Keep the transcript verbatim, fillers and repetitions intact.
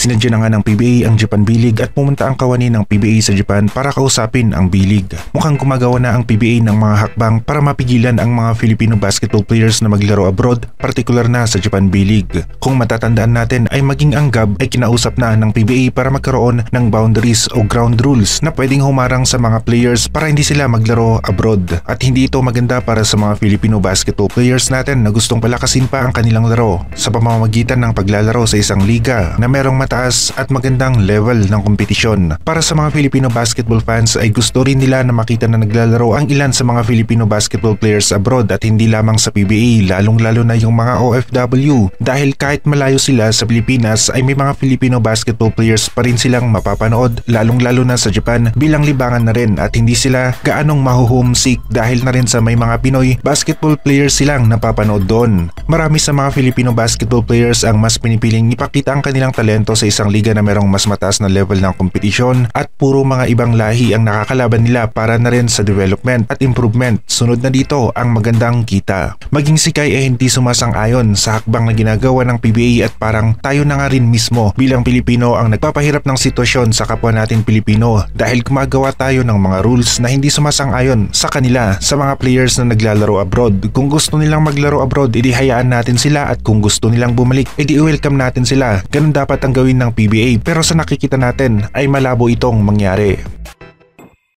Sinadya na nga ng P B A ang Japan B-League at pumunta ang kawani ng P B A sa Japan para kausapin ang B-League. Mukhang gumagawa na ang P B A ng mga hakbang para mapigilan ang mga Filipino basketball players na maglaro abroad, partikular na sa Japan B-League. Kung matatandaan natin ay maging ang G A B ay kinausap na ng P B A para magkaroon ng boundaries o ground rules na pwedeng humarang sa mga players para hindi sila maglaro abroad. At hindi ito maganda para sa mga Filipino basketball players natin na gustong palakasin pa ang kanilang laro sa pamamagitan ng paglalaro sa isang liga na merong mataas at magandang level ng kompetisyon. Para sa mga Filipino basketball fans ay gusto rin nila na makita na naglalaro ang ilan sa mga Filipino basketball players abroad at hindi lamang sa P B A, lalong lalo na yung mga O F W, dahil kahit malayo sila sa Pilipinas ay may mga Filipino basketball players pa rin silang mapapanood, lalong lalo na sa Japan bilang libangan na rin at hindi sila gaanong mahu-homesick dahil na rin sa may mga Pinoy basketball players silang napapanood doon. Marami sa mga Filipino basketball players ang mas pinipiling ipakita ang kanilang talento sa isang liga na merong mas mataas na level ng kompetisyon at puro mga ibang lahi ang nakakalaban nila para na rin sa development at improvement. Sunod na dito ang magandang kita. Maging si Kai ay hindi sumasang-ayon sa hakbang na ginagawa ng P B A at parang tayo na nga rin mismo bilang Pilipino ang nagpapahirap ng sitwasyon sa kapwa natin Pilipino dahil gumagawa tayo ng mga rules na hindi sumasang-ayon sa kanila sa mga players na naglalaro abroad. Kung gusto nilang maglaro abroad, edi hayaan natin sila at kung gusto nilang bumalik, edi welcome natin sila. Ganun dapat ang gawin ng P B A pero sa nakikita natin ay malabo itong mangyari.